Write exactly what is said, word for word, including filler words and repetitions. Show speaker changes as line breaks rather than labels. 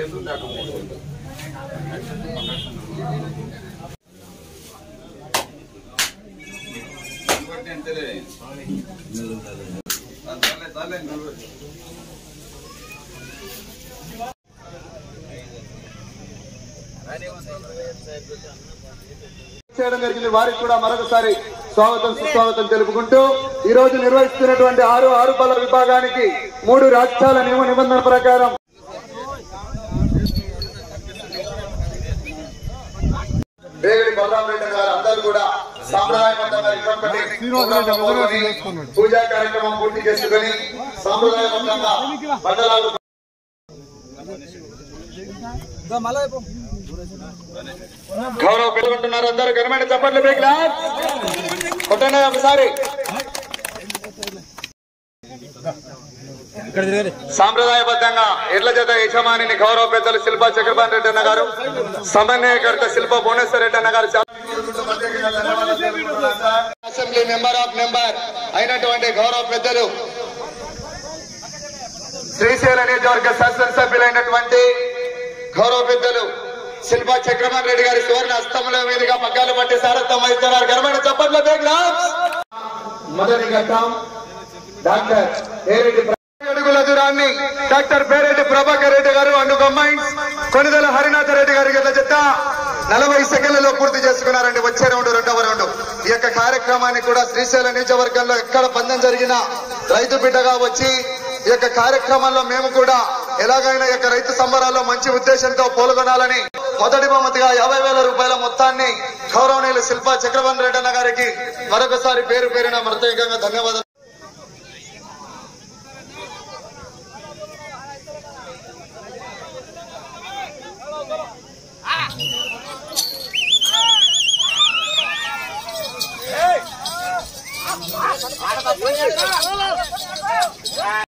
చేయడం జరిగింది. వారికి కూడా మరొకసారి స్వాగతం సుస్వాగతం తెలుపుకుంటూ ఈ రోజు నిర్వహిస్తున్నటువంటి ఆరు ఆరు బల విభాగానికి మూడు రాష్ట్రాల నియమ నిబంధనల ప్రకారం వేగడి బలరామరెడ్డి గారు అందరూ కూడా సాంప్రదాయబద్ధంగా పూజా కార్యక్రమం పూర్తి చేసుకుని సాంప్రదాయబద్ధంగా మండలాలు గౌరవ పెట్టుకుంటున్నారు. అందరూ ఘనమైన చప్పట్లు కొట్టండి ఒకసారి. సాంప్రదాయబద్ధంగా ఎడ్ల జత యజమానిని గౌరవ పెద్దలు శిల్ప చక్రపాణి రెడ్డి అన్న గారు, సమన్వయకర్త శిల్ప భువనేశ్వర్ రెడ్డి అన్న గారు, అసెంబ్లీ మెంబర్ ఆఫ్ మెంబర్ అయినటువంటి గౌరవ పెద్దలు శ్రీశైల నియోజకవర్గ శాసనసభ్యులైనటువంటి గౌరవ పెద్దలు శిల్ప చక్రపాణి రెడ్డి గారి సువర్ణ హస్తముల మీదుగా పగ్గాలు పట్టి సారథ్యం వహిస్తున్నారు. ఘనమైన చప్పట్ల మొదటి ఘట్టం డాక్టర్ పేరెడ్డి అడుగుల దూరాన్ని doctor Pereddy Prabhakar Reddy garu and combines Konidela Harinatha Reddy గారి గత జత నలభై సెకండ్లలో పూర్తి చేసుకున్నారండి. వచ్చే రౌండ్ రెండవ రౌండ్. ఈ యొక్క కార్యక్రమాన్ని కూడా శ్రీశైల నియోజకవర్గంలో ఎక్కడ పందెం జరిగినా రైతు బిడ్డగా వచ్చి ఈ యొక్క కార్యక్రమంలో మేము కూడా ఎలాగైనా ఈ యొక్క రైతు సంబరాల్లో మంచి ఉద్దేశంతో పాల్గొనాలని మొదటి బహుమతిగా యాభై వేల రూపాయల మొత్తాన్ని గౌరవనీయులు శిల్ప చక్రవర్తి రెడ్డి అన్న గారికి మరొకసారి పేరు పేరున ప్రత్యేకంగా ధన్యవాదాలు.